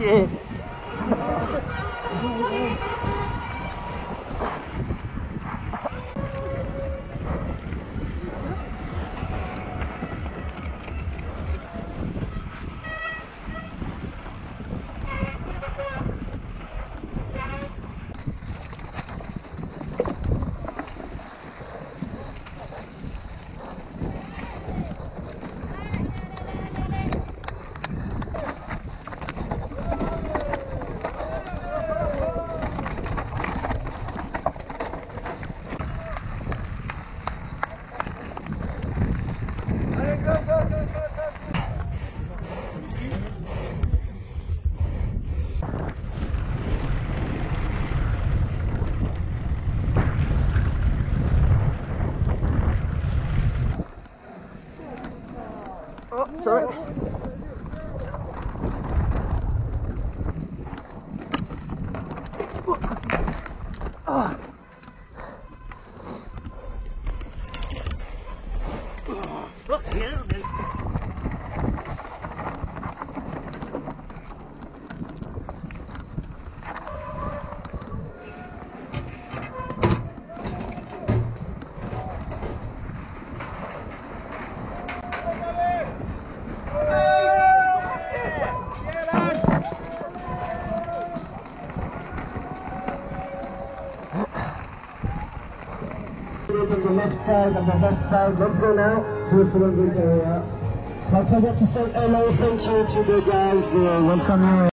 shit. Oh, sorry. Oh. On the left side, on the left side. Let's go now to the front area. Don't forget to say hello, thank you to the guys, they welcome you.